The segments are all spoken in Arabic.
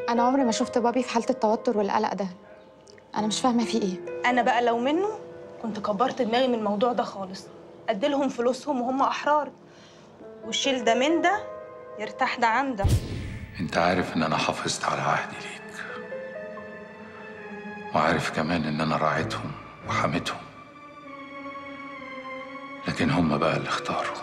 انا عمري ما شفت بابي في حاله التوتر والقلق ده. انا مش فاهمه فيه ايه. انا بقى لو منه كنت كبرت دماغي من الموضوع ده خالص، اديلهم فلوسهم وهم احرار، والشيل ده من ده يرتاح ده عن ده. انت عارف ان انا حافظت على عهدي ليك، وعارف كمان ان انا راعيتهم وحميتهم، لكن هم بقى اللي اختاروا.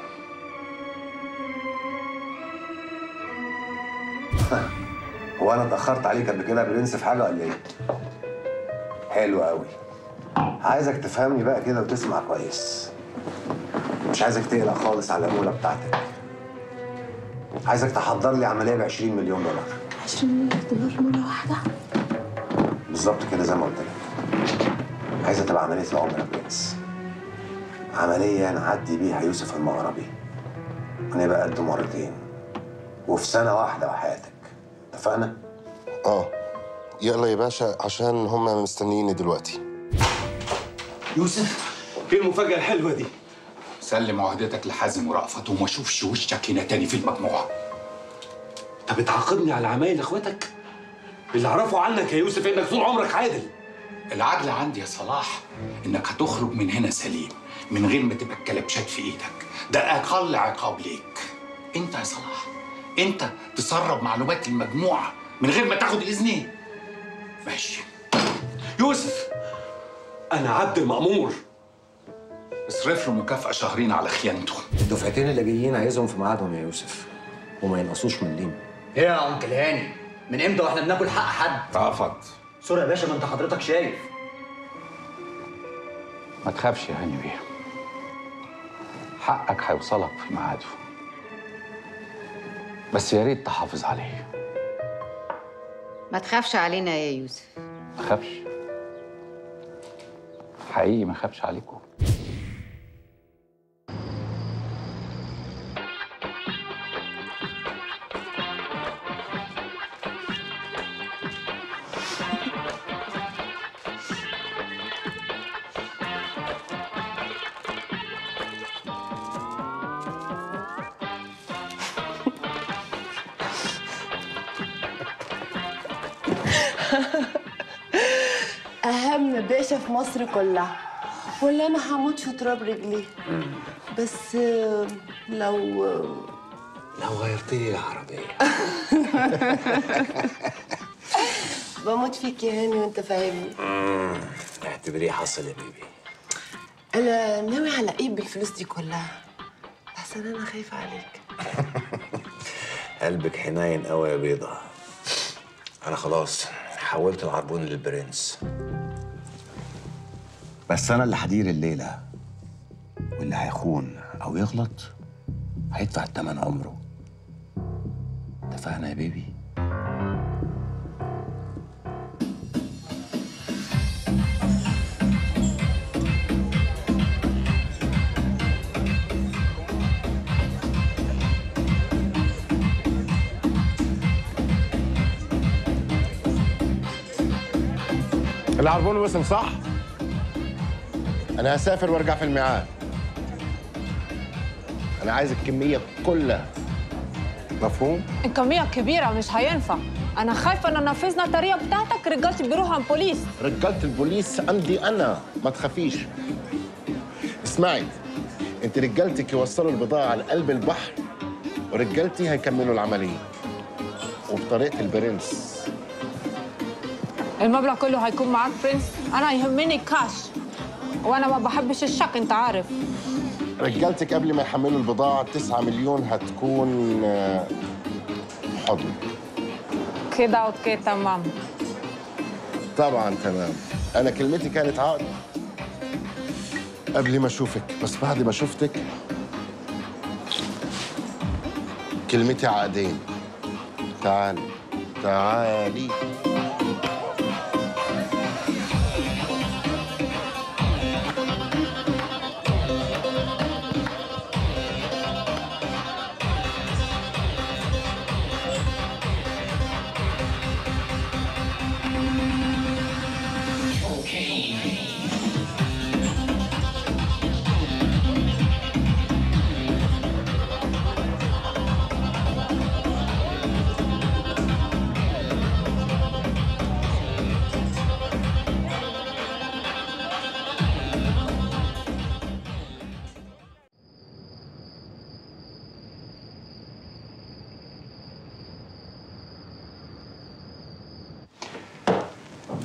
هو انا اتاخرت عليك قبل كده يا برنس في حاجه ولا ايه؟ حلو قوي. عايزك تفهمني بقى كده وتسمع كويس. مش عايزك تقلق خالص على العموله بتاعتك. عايزك تحضر لي عمليه ب 20 مليون دولار. 20 مليون دولار مره واحده؟ بالظبط كده زي ما قلت لك. عايزه تبقى عمليه العمر يا برنس. عمليه نعدي بيها يوسف المغربي ونبقى قده مرتين وفي سنه واحده وحياتك. اتفقنا؟ يلا يا باشا عشان هم مستنييني دلوقتي. يوسف، ايه المفاجأة الحلوة دي؟ سلم عهدتك لحازم ورأفت وما اشوفش وشك هنا تاني في المجموعة. انت بتعاقبني على عمايل اخواتك؟ اللي اعرفه عنك يا يوسف انك طول عمرك عادل. العدل عندي يا صلاح انك هتخرج من هنا سليم من غير ما تبقى الكلبشات في ايدك. ده اقل عقاب ليك. انت يا صلاح انت تسرب معلومات المجموعة من غير ما تاخد اذني؟ ماشي. يوسف، انا عبد المأمور. اصرف له مكافأة شهرين على خيانته. الدفعتين اللي جايين عايزهم في ميعادهم يا يوسف، وما ينقصوش مليم. ايه يا انكل هاني؟ من امتى واحنا بناكل حق حد؟ رأفت، سوري يا باشا، ما انت حضرتك شايف. ما تخافش يا هاني بيه، حقك هيوصلك في ميعاده، بس يا ريت تحافظ عليه. ما تخافش علينا يا يوسف. ما تخافش حقيقي، ما خافش عليكم. أهم باشا في مصر كلها، ولا أنا هموت في تراب رجليه. بس لو غيرت لي العربية. بموت فيك يا هاني وأنت فاهمني. اعتبريه حصل يا بيبي. أنا ناوي على إيه بالفلوس دي كلها؟ أحسن أنا خايفة عليك. قلبك حنين قوي يا بيضة. أنا خلاص حولت العربون للبرنس، بس أنا اللي هدير الليلة، واللي هيخون أو يغلط هيدفع الثمن عمره. اتفقنا يا بيبي؟ العربون وصل صح؟ أنا هسافر وأرجع في الميعاد. أنا عايز الكمية كلها. مفهوم؟ الكمية كبيرة مش هينفع. أنا خايفة إن نفذنا الطريقة بتاعتك رجالتي بيروحوا على البوليس. رجالة البوليس عندي أنا، ما تخافيش. اسمعي، أنت رجالتك يوصلوا البضاعة على قلب البحر، ورجالتي هيكملوا العملية وبطريقة البرنس. المبلغ كله هيكون معاك برنس. أنا يهمني كاش، وأنا ما بحبش الشك، أنت عارف. رجالتك قبل ما يحملوا البضاعة 9 مليون هتكون حضن. كده أوكي تمام. طبعا تمام. أنا كلمتي كانت عقد قبل ما أشوفك، بس بعد ما شفتك كلمتي عقدين. تعالي تعالي.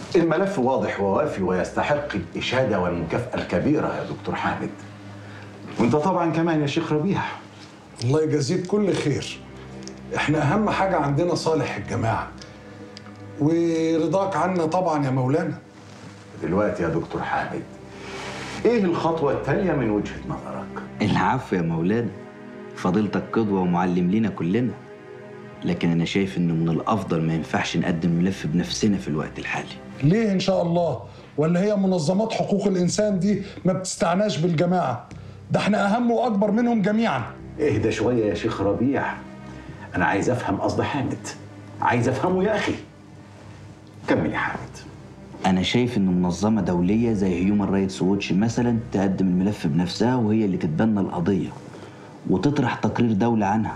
الملف واضح ووافي ويستحق الإشادة والمكافأة الكبيرة يا دكتور حامد. وانت طبعا كمان يا شيخ ربيح. الله يجازيك كل خير. احنا اهم حاجة عندنا صالح الجماعة ورضاك عنا طبعا يا مولانا. دلوقتي يا دكتور حامد، ايه الخطوة التالية من وجهة نظرك؟ العفو يا مولانا، فضيلتك قدوة ومعلم لينا كلنا، لكن أنا شايف إنه من الأفضل ما ينفعش نقدم ملف بنفسنا في الوقت الحالي. ليه إن شاء الله؟ ولا هي منظمات حقوق الإنسان دي ما بتستعناش بالجماعة؟ ده احنا أهم وأكبر منهم جميعا. اهدى شوية يا شيخ ربيع، أنا عايز أفهم قصد حامد، عايز أفهمه يا أخي. كمل يا حامد. أنا شايف إن منظمة دولية زي هيومن رايتس ووتش مثلا تقدم الملف بنفسها وهي اللي تتبنى القضية وتطرح تقرير دولة عنها،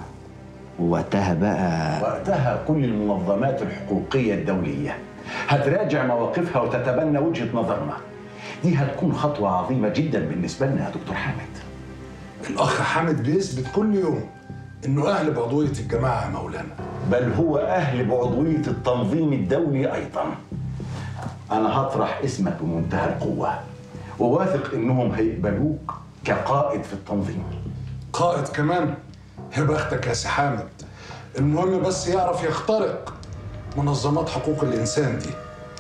وقتها كل المنظمات الحقوقية الدولية هتراجع مواقفها وتتبنى وجهة نظرنا. دي هتكون خطوة عظيمة جدا بالنسبة لنا يا دكتور حامد. الأخ حامد بيثبت كل يوم إنه أهل بعضوية الجماعة يا مولانا، بل هو أهل بعضوية التنظيم الدولي أيضا. أنا هطرح اسمك بمنتهى القوة وواثق إنهم هيقبلوك كقائد في التنظيم. قائد كمان؟ يا بختك يا سي حامد. المهم بس يعرف يخترق منظمات حقوق الإنسان دي.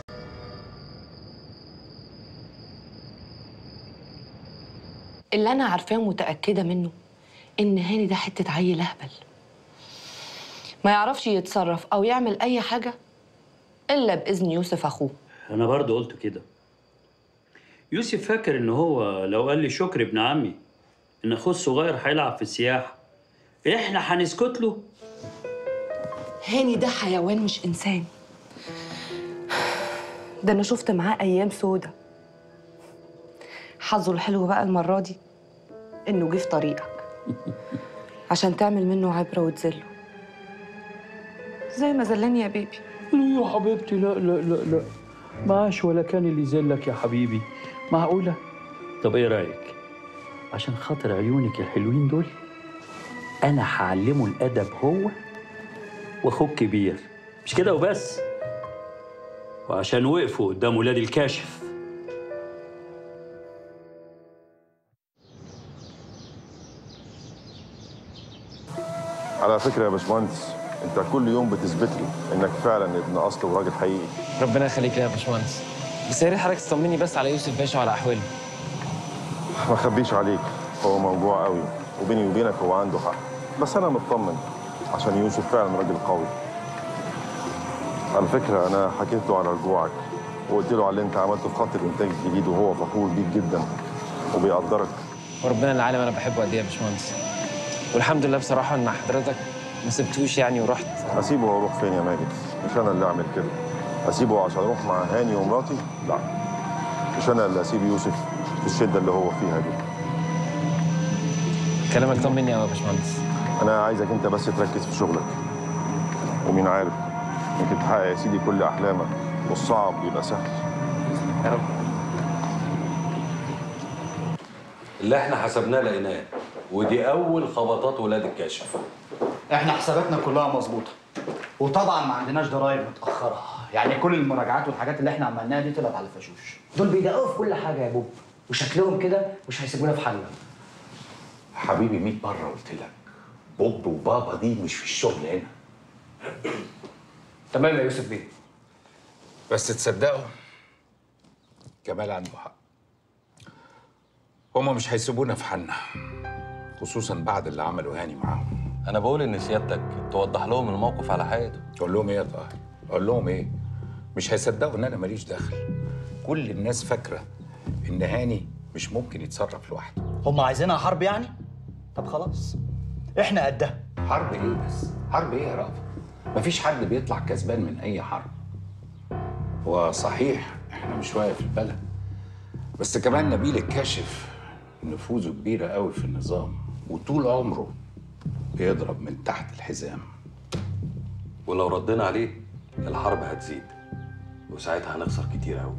اللي أنا عارفاه ومتأكدة منه إن هاني ده حتة عيل أهبل، ما يعرفش يتصرف أو يعمل أي حاجة إلا بإذن يوسف أخوه. أنا برضه قلت كده. يوسف فاكر إن هو لو قال لي شكري ابن عمي إن أخوه الصغير هيلعب في السياحة إحنا هنسكت له؟ هاني ده حيوان مش إنسان. ده أنا شفت معاه أيام سودة. حظه الحلو بقى المرة دي إنه جه في طريقك عشان تعمل منه عبرة وتذله زي ما ذلني يا بيبي. يا حبيبتي لا لا لا لا، معاش ولا كان اللي يذلك يا حبيبي، معقولة؟ طب إيه رأيك؟ عشان خاطر عيونك الحلوين دول أنا هعلمه الأدب هو وأخوك الكبير، مش كده وبس. وعشان وقفوا قدام ولاد الكاشف. على فكرة يا باشمهندس، انت كل يوم بتثبت لي انك فعلا ابن اصل وراجل حقيقي. ربنا يخليك يا باشمهندس، بس يا ريت حضرتك تطمني بس على يوسف باشا وعلى احواله. ما اخبيش عليك، هو موجوع قوي وبيني وبينك هو عنده حق، بس انا مطمن عشان يوسف فعلا راجل قوي. على فكرة انا حكيت له على رجوعك وقلت له على اللي انت عملته في خط الانتاج الجديد، وهو فخور بيك جدا وبيقدرك. وربنا العالم انا بحبه قد ايه يا باشمهندس، والحمد لله بصراحه ان حضرتك ما سبتوش يعني ورحت. اسيبه واروح فين يا ماجد؟ مش انا اللي اعمل كده. اسيبه عشان اروح مع هاني ومراتي؟ لا، مش انا اللي اسيب يوسف في الشده اللي هو فيها دي. كلامك طمني قوي يا باشمهندس. انا عايزك انت بس تركز في شغلك، ومين عارف يمكن تحقق يا سيدي كل احلامك والصعب يبقى سهل. يا رب. اللي احنا حسبناه لقيناه، ودي اول خبطات ولاد الكاشف. احنا حساباتنا كلها مظبوطه، وطبعا ما عندناش ضرايب متاخره، يعني كل المراجعات والحاجات اللي احنا عملناها دي طلعت على الفشوش. دول بيدققوا في كل حاجه يا بوب، وشكلهم كده مش هيسيبونا في حالنا. حبيبي 100 مره قلت لك بوب وبابا دي مش في الشغل هنا. تمام يا يوسف بيه. بس تصدقوا كمال عنده حق، هما مش هيسيبونا في حالنا، خصوصا بعد اللي عملوا هاني معاهم. انا بقول ان سيادتك توضح لهم الموقف على حقيقته. اقول لهم ايه يا طاهر؟ اقول لهم ايه؟ مش هيصدقوا ان انا ماليش دخل. كل الناس فاكره ان هاني مش ممكن يتصرف لوحده. هم عايزينها حرب يعني؟ طب خلاص احنا قدها. حرب ايه بس؟ حرب ايه يا رأفت؟ مفيش حد بيطلع كسبان من اي حرب. هو صحيح احنا مش واقف في البلد، بس كمان نبيل الكاشف نفوذه كبيره قوي في النظام، وطول عمره بيضرب من تحت الحزام. ولو ردينا عليه الحرب هتزيد، وساعتها هنخسر كتير قوي.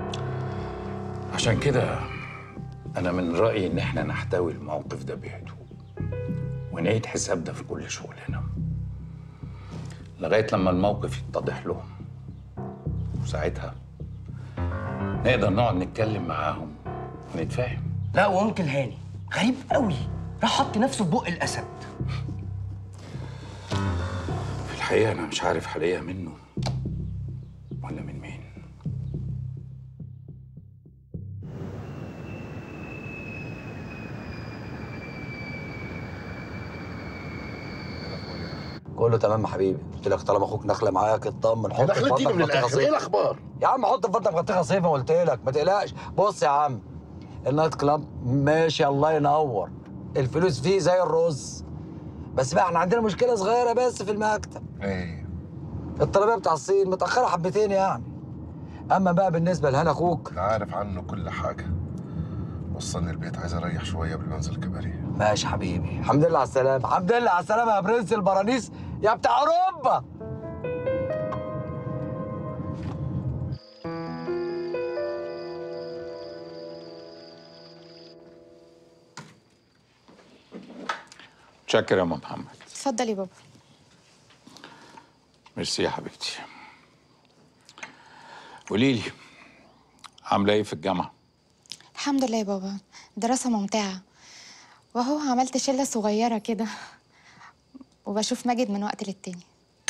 عشان كده انا من رأيي ان احنا نحتوي الموقف ده بهدوء ونعيد حسابنا في كل شغلنا لغايه لما الموقف يتضح لهم، وساعتها نقدر نقعد نتكلم معاهم ونتفاهم. لا، وانكل هاني غريب قوي، راح حط نفسه في بق الاسد. في الحقيقه انا مش عارف حاليا منه ولا من مين. كله تمام يا حبيبي. قلت لك طالما اخوك نخله معاك اطمن. حط في دخلتيني من بطنك بطيخه الاخر، ايه صيف. الاخبار؟ يا عم حط في بطنك بطيخه صيف، قلت لك ما تقلقش. بص يا عم، النايت كلاب ماشي الله ينور، الفلوس فيه زي الرز، بس بقى احنا عندنا مشكله صغيره بس في المكتب. ايه؟ الطلبيه بتاع الصين متاخره حبتين يعني. اما بقى بالنسبه لهنا اخوك، عارف عنه كل حاجه. وصلني البيت، عايز اريح شويه قبل ما انزل الكباريه. ماشي حبيبي. الحمد لله على السلامه. الحمد لله على السلامه يا برنس البرانيس يا بتاع اوروبا. متشكر يا ام محمد. اتفضل يا بابا. ميرسي يا حبيبتي. قولي لي، عامله ايه في الجامعه؟ الحمد لله يا بابا، دراسة ممتعة، وهو عملت شلة صغيرة كده، وبشوف ماجد من وقت للتاني.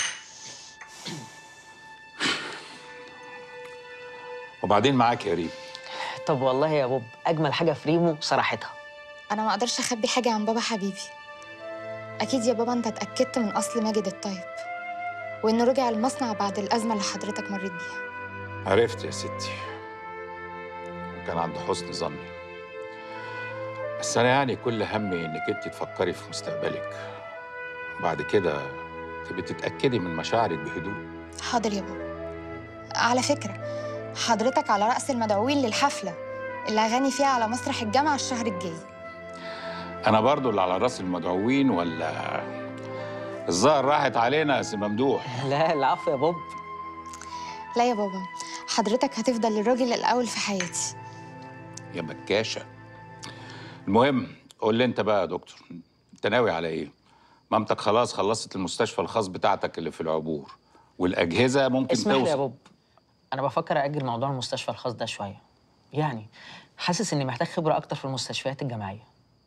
وبعدين معاك يا ريم. طب والله يا بوب اجمل حاجه في ريمو صراحتها. أنا ما أقدرش أخبي حاجة عن بابا حبيبي. أكيد يا بابا أنت اتأكدت من أصل ماجد الطيب، وإنه رجع المصنع بعد الأزمة اللي حضرتك مريت بيها. عرفت يا ستي، وكان عند حسن ظني، بس أنا يعني كل همي إنك أنت تفكري في مستقبلك، وبعد كده تبقي تتأكدي من مشاعرك بهدوء. حاضر يا بابا. على فكرة، حضرتك على رأس المدعوين للحفلة اللي هغني فيها على مسرح الجامعة الشهر الجاي. أنا برضو اللي على رأس المدعوين ولا الظاهر راحت علينا يا سي ممدوح؟ لا العفو يا بوب. لا يا بابا، حضرتك هتفضل الراجل الأول في حياتي. يا بكاشة. المهم قول لي أنت بقى يا دكتور، أنت ناوي على إيه؟ مامتك خلاص خلصت المستشفى الخاص بتاعتك اللي في العبور، والأجهزة ممكن اسمح لي يا توصل. بوب، انا بفكر اجل موضوع المستشفى الخاص ده شويه، يعني حاسس اني محتاج خبره اكتر في المستشفيات الجامعيه.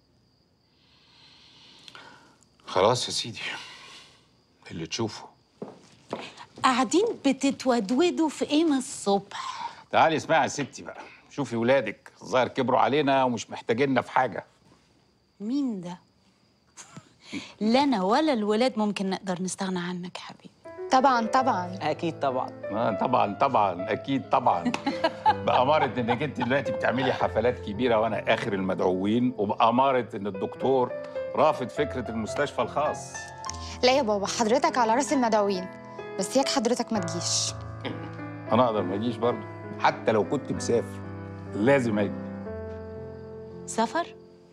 خلاص يا سيدي، اللي تشوفه. قاعدين بتتودودوا في ايه من الصبح؟ تعالي اسمعي يا ستي بقى، شوفي ولادك الظاهر كبروا علينا ومش محتاجيننا في حاجة. مين ده؟ لا انا ولا الولاد ممكن نقدر نستغنى عنك يا حبيبي. طبعا طبعا. اكيد طبعا. طبعا طبعا اكيد طبعا. بأمارة انك انت دلوقتي بتعملي حفلات كبيرة وانا اخر المدعوين، وبأمارة ان الدكتور رافض فكرة المستشفى الخاص. لا يا بابا، حضرتك على رأس المدعوين، بس ياك حضرتك ما تجيش. انا اقدر ما اجيش برضه، حتى لو كنت مسافر لازم اجي. سفر؟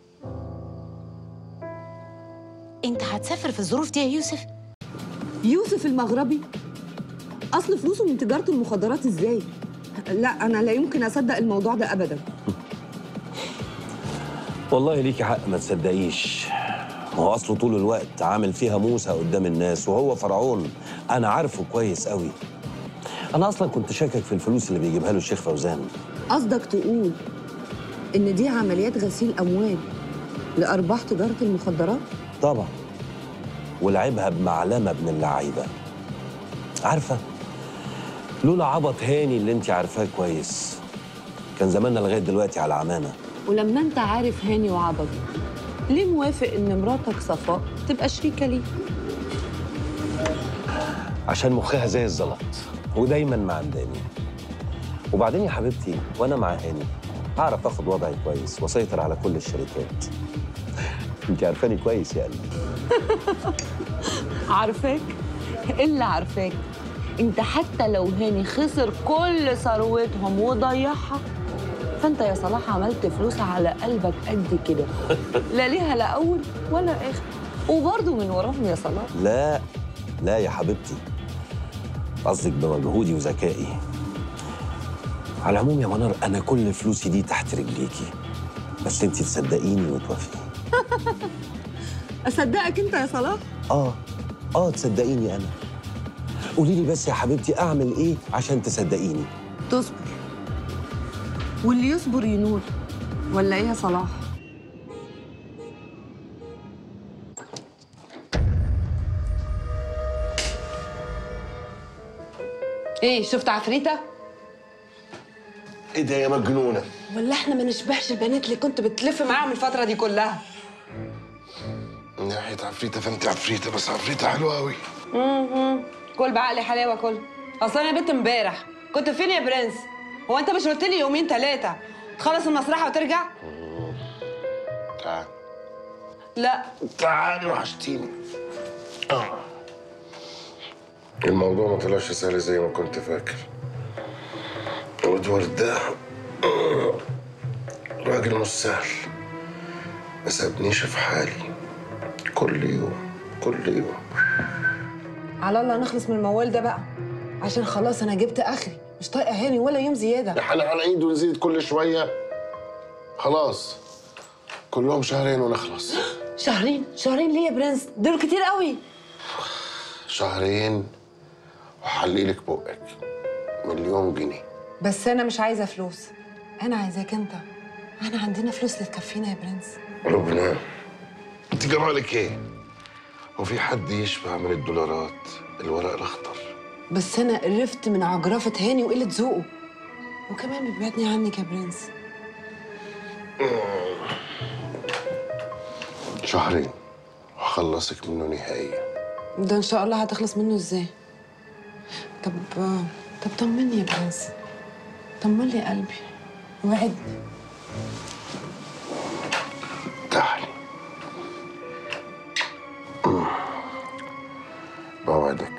انت هتسافر في الظروف دي يا يوسف؟ يوسف المغربي اصل فلوسه من تجاره المخدرات ازاي؟ لا انا لا يمكن اصدق الموضوع ده ابدا. والله ليكي حق ما تصدقيش، هو اصله طول الوقت عامل فيها موسى قدام الناس وهو فرعون. انا عارفه كويس قوي. انا اصلا كنت شاكك في الفلوس اللي بيجيبها له الشيخ فوزان. قصدك تقول ان دي عمليات غسيل اموال لارباح تجاره المخدرات؟ طبعا، ولعبها بمعلمه ابن اللعيبه. عارفه، لولا عبط هاني اللي انت عارفاه كويس كان زماننا لغايه دلوقتي على عمانه. ولما انت عارف هاني وعبط، ليه موافق ان مراتك صفاء تبقى شريكه ليه؟ عشان مخها زي الزلط ودايما معنداني. وبعدين يا حبيبتي، وانا مع هاني هعرف اخد وضعي كويس واسيطر على كل الشركات. انت عارفاني كويس يا قلبي. عارفاك الا عارفاك. انت حتى لو هاني خسر كل ثروتهم وضيعها، فانت يا صلاح عملت فلوس على قلبك قد كده، لا ليها لا اول ولا اخر، وبرضه من وراهم يا صلاح. لا لا يا حبيبتي، قصدك بمجهودي وذكائي. على العموم يا منار، انا كل فلوسي دي تحت رجليكي، بس انت تصدقيني وتوافقي. اصدقك انت يا صلاح؟ تصدقيني انا. قولي لي بس يا حبيبتي اعمل ايه عشان تصدقيني؟ تصبر واللي يصبر ينول، ولا ايه يا صلاح؟ ايه شفت عفريته؟ ايه ده يا مجنونه؟ ولا احنا ما نشبهش البنات اللي كنت بتلف معاهم الفتره دي كلها؟ من ناحيه عفريته فانت عفريته، بس عفريته حلوه قوي. كل بعقلي حلاوه كل. اصلا انا بنت امبارح كنت فين يا برنس؟ هو انت مش قلت لي يومين ثلاثه تخلص المسرحه وترجع؟ تعال لا تعالي وحشتيني. الموضوع ما طلعش سهل زي ما كنت فاكر. ادوارد ده راجل مش سهل، ما سابنيش في حالي. كل يوم كل يوم. على الله نخلص من الموال ده بقى، عشان خلاص انا جبت اخري، مش طايقه هاني ولا يوم زياده. احنا هنعيد ونزيد كل شويه. خلاص كلهم شهرين ونخلص. شهرين؟ شهرين ليه يا برنس؟ دول كتير قوي. شهرين وحليلك بقك. 1,000,000 جنيه. بس انا مش عايزه فلوس، انا عايزاك انت. احنا عندنا فلوس اللي تكفينا يا برنس. لبنى انت جرالك ايه؟ هو في حد يشبع من الدولارات الورق الاخضر؟ بس انا قرفت من عجرفه هاني وقله ذوقه، وكمان بيبعدني عنك يا برنس. شهرين وهخلصك منه نهائيا. ده ان شاء الله هتخلص منه ازاي؟ طب طمني يا برنس، طمن لي قلبي وعدني. تعالي. بوعدك.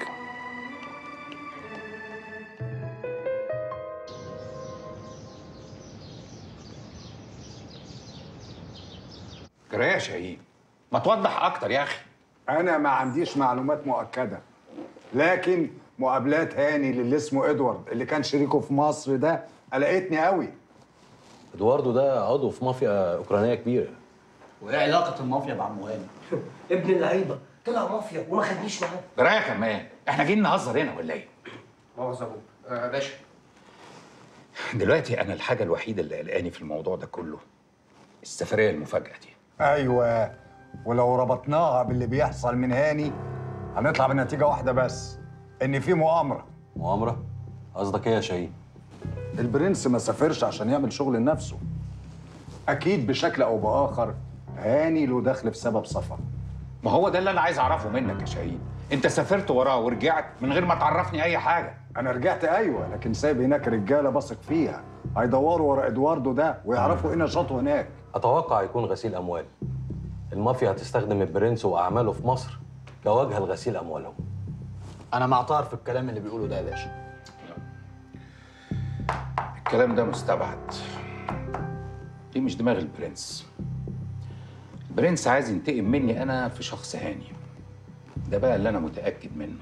جرى يا شهيد، ما توضح اكتر يا اخي. انا ما عنديش معلومات مؤكده، لكن مقابلات هاني اللي اسمه ادوارد اللي كان شريكه في مصر ده قلقتني قوي. ادواردو ده عضو في مافيا اوكرانيه كبيره. وايه علاقه المافيا بعم هاني؟ ابن اللعيبه طلع مافيا وما خدنيش معاه. جرى يا كمان، احنا جايين نهزر هنا ولا ايه؟ مؤاخذه ابوك. باشا دلوقتي انا الحاجه الوحيده اللي قلقاني في الموضوع ده كله السفريه المفاجاه دي. ايوه، ولو ربطناها باللي بيحصل من هاني هنطلع بنتيجه واحده بس، ان في مؤامره. مؤامره؟ قصدك ايه يا شاهين؟ البرنس ما سافرش عشان يعمل شغل لنفسه. اكيد بشكل او باخر هاني له دخل في سبب سفر. ما هو ده اللي انا عايز اعرفه منك يا شاهين. انت سافرت وراه ورجعت من غير ما تعرفني اي حاجه. انا رجعت ايوه، لكن سايب هناك رجاله بثق فيها هيدوروا ورا ادواردو ده ويعرفوا ايه نشاطه هناك. اتوقع يكون غسيل اموال. المافيا هتستخدم البرنس واعماله في مصر كواجهه لغسيل اموالهم. انا معترف في الكلام اللي بيقوله ده يا باشا. الكلام ده مستبعد. دي مش دماغ البرنس. البرنس عايز ينتقم مني انا في شخص هاني. ده بقى اللي انا متاكد منه.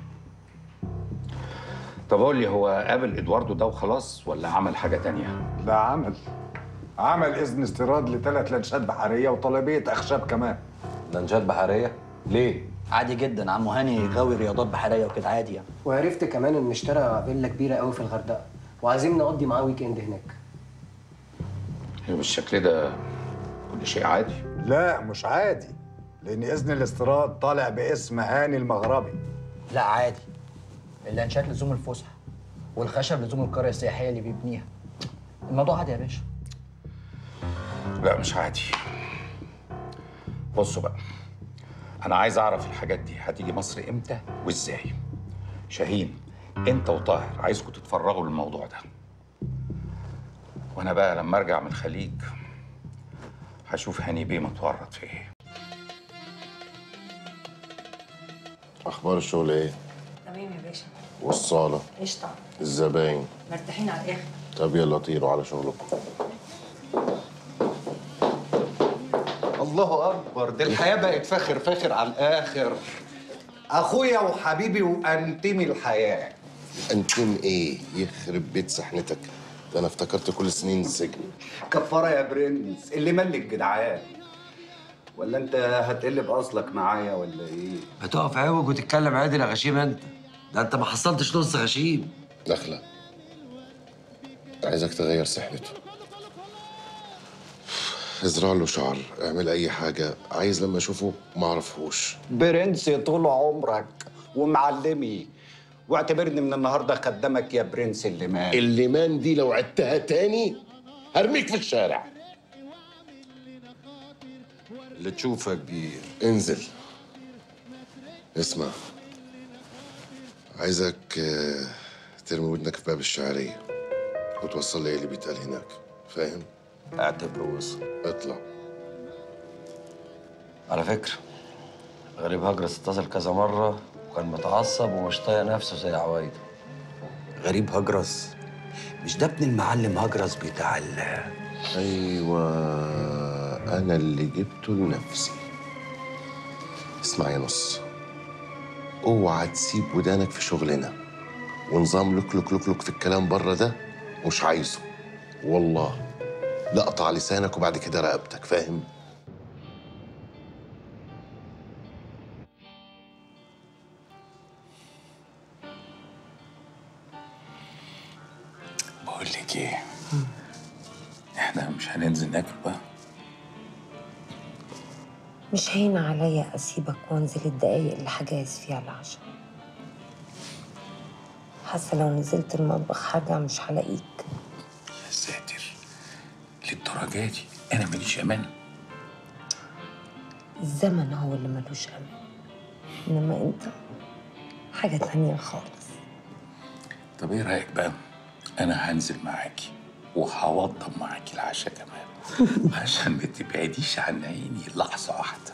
طب قول لي، هو قابل ادواردو ده وخلاص ولا عمل حاجه تانية؟ لا، عمل اذن استيراد ل3 لانشات بحريه وطلبيه اخشاب كمان. لانشات بحريه؟ ليه؟ عادي جدا، عمو هاني غاوي رياضات بحريه وكده، عادي يعني. وعرفت كمان ان اشترى فيلا كبيره قوي في الغردقه وعايزين نقضي معاه ويك اند هناك. هي بالشكل ده كل شيء عادي؟ لا مش عادي، لان اذن الاستيراد طالع باسم هاني المغربي. لا عادي، اللانشات لزوم الفسحه والخشب لزوم القريه السياحيه اللي بيبنيها. الموضوع عادي يا باشا. لا مش عادي. بصوا بقى، انا عايز اعرف الحاجات دي هتيجي مصر امتى وازاي. شاهين، انت وطاهر عايزكم تتفرغوا للموضوع ده، وانا بقى لما ارجع من الخليج هشوف هاني بيه متورط في ايه. اخبار الشغل ايه؟ تمام يا باشا. والصاله؟ قشطه. الزباين؟ مرتاحين على الاخر. طب يلا طيروا على شغلكم. الله اكبر، دي الحياه بقت فاخر فاخر على الاخر. اخويا وحبيبي وانتمي الحياه. انتم ايه؟ يخرب بيت سحنتك، ده انا افتكرت كل سنين السجن. كفاره يا برنس، اللي ملك جدعان. ولا انت هتقلب اصلك معايا ولا ايه؟ هتقف عوج وتتكلم عادل يا غشيم انت. ده انت ما حصلتش نص غشيم. داخله عايزك تغير سحنته. ازرع له شعر، اعمل اي حاجه، عايز لما اشوفه ما اعرفهوش. برنس طول عمرك ومعلمي، واعتبرني من النهارده خدامك يا برنس الليمان. الليمان دي لو عدتها تاني هرميك في الشارع. اللي تشوفه كبير. انزل. اسمع، عايزك ترمي ودنك في باب الشعريه وتوصل لي اللي بيتقال هناك، فاهم؟ اعتبره وصل. اطلع. على فكرة غريب هجرس اتصل كذا مرة وكان متعصب ومش طايق نفسه زي عوايده. غريب هجرس؟ مش ده ابن المعلم هجرس بتاع ايوه، انا اللي جبته لنفسي. اسمع يا نص، اوعى تسيب ودانك في شغلنا، ونظام لك لك لك لك في الكلام بره ده مش عايزه، والله لا اقطع لسانك وبعد كده رقبتك، فاهم؟ بقول لك ايه، احنا مش هننزل ناكل بقى؟ مش هين عليا اسيبك وانزل الدقايق اللي هجهز فيها العشاء. حاسه لو نزلت المطبخ هرجع مش هلاقيك. يا ساتر، للدرجه دي انا ماليش امان؟ الزمن هو اللي ملوش امان، انما انت حاجه تانية خالص. طب ايه رايك بقى، انا هنزل معاكي وهوضب معاكي العشاء كمان عشان ما تبعديش عن عيني لحظه واحده.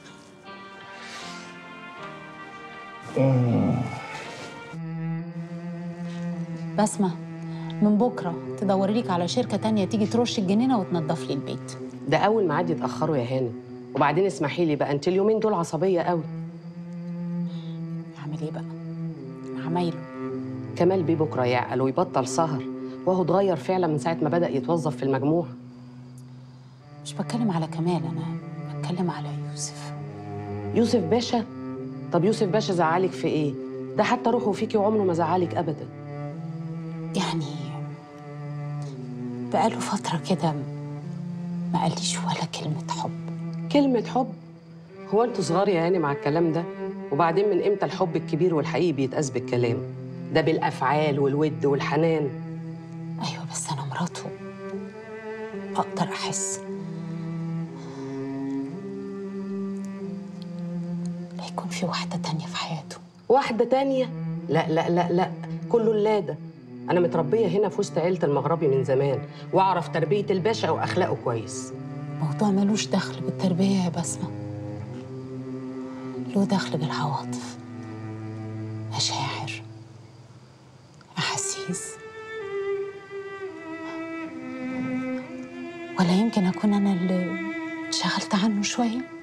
بسمة، من بكرة تدوري لك على شركة تانية تيجي ترش الجنينة وتنضف لي البيت. ده اول ما عاد يتاخروا يا هاني. وبعدين اسمحي لي بقى، انت اليومين دول عصبيه قوي. اعمل ايه بقى؟ عمايله. كمال بيه بكره يعقل ويبطل سهر، وهو اتغير فعلا من ساعه ما بدا يتوظف في المجموعه. مش بتكلم على كمال، انا بتكلم على يوسف. يوسف باشا؟ طب يوسف باشا زعلك في ايه؟ ده حتى روحه فيكي وعمره ما زعلك ابدا. يعني بقاله فترة كده ما قاليش ولا كلمة حب. كلمة حب؟ هو انتوا صغار يا هاني مع الكلام ده؟ وبعدين من امتى الحب الكبير والحقيقي بيتقاس بالكلام؟ ده بالافعال والود والحنان. ايوه بس انا مراته، اقدر احس. لا يكون في واحدة تانية في حياته. واحدة تانية؟ لا لا لا لا، كله اللاده. أنا متربية هنا في وسط عيلة المغربي من زمان، وأعرف تربية الباشا وأخلاقه كويس. الموضوع ملوش دخل بالتربية يا بسمة، له دخل بالعواطف، مشاعر، أحاسيس. ولا يمكن أكون أنا اللي انشغلت عنه شوية؟